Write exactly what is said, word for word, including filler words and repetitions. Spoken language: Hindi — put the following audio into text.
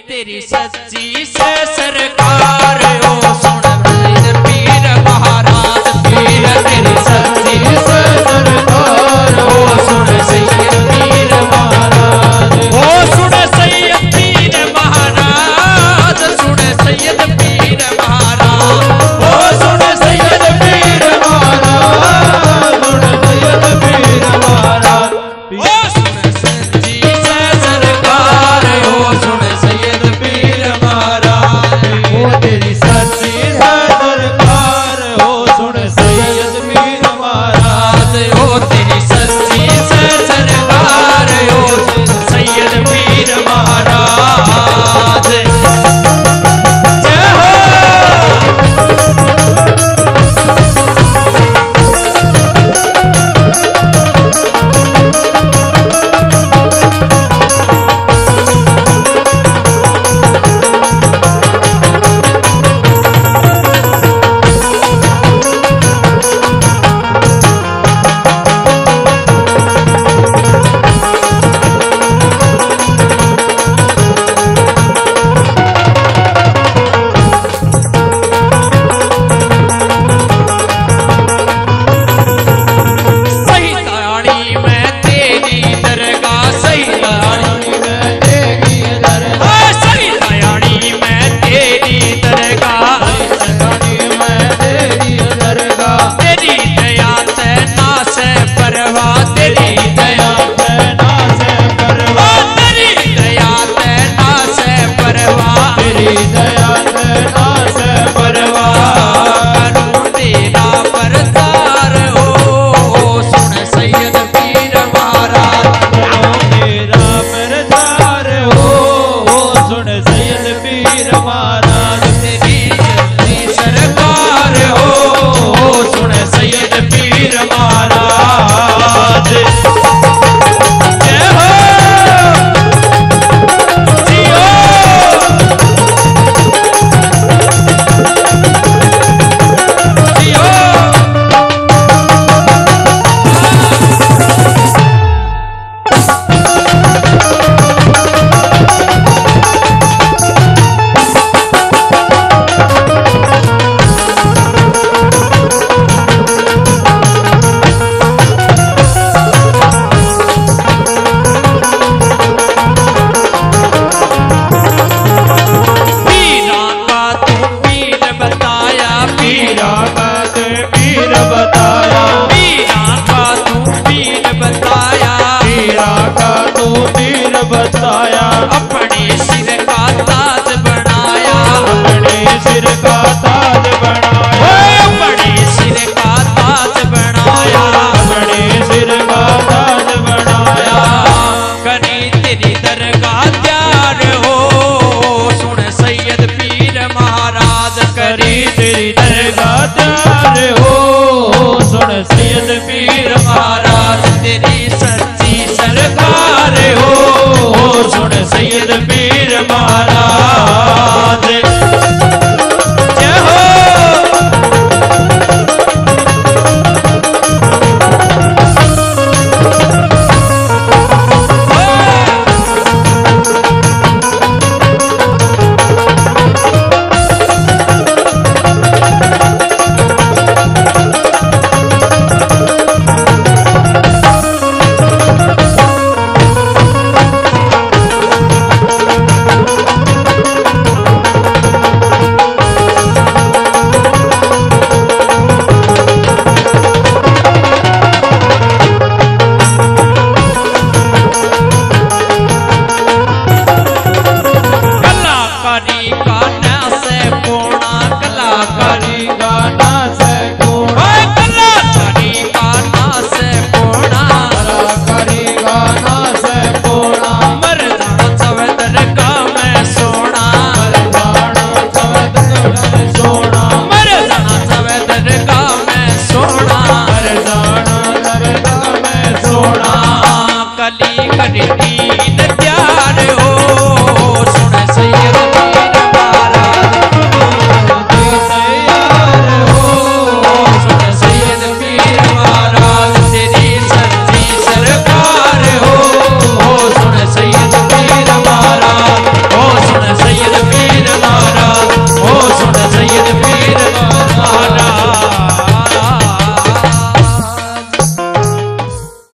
तेरी सच्ची से सरकार हो सुन पीर महाराज पीर तेरी सच्ची से सरकार हो सुन सैयद पीर महाराज हो सुन सैयद पीर महाराज सुन सैयद पीर महाराज हो सुन सैयद पीर महाराज सुन सैयद पीर महाराज हो सुन सच्ची से सरकार हो सुन सैयद पीर महाराज हो तेरी सच्ची से सरकार हो सुन सैयद पीर महाराज हो तेरी सच्ची से सरकार हो सैयद पीर महाराज जय हो बताया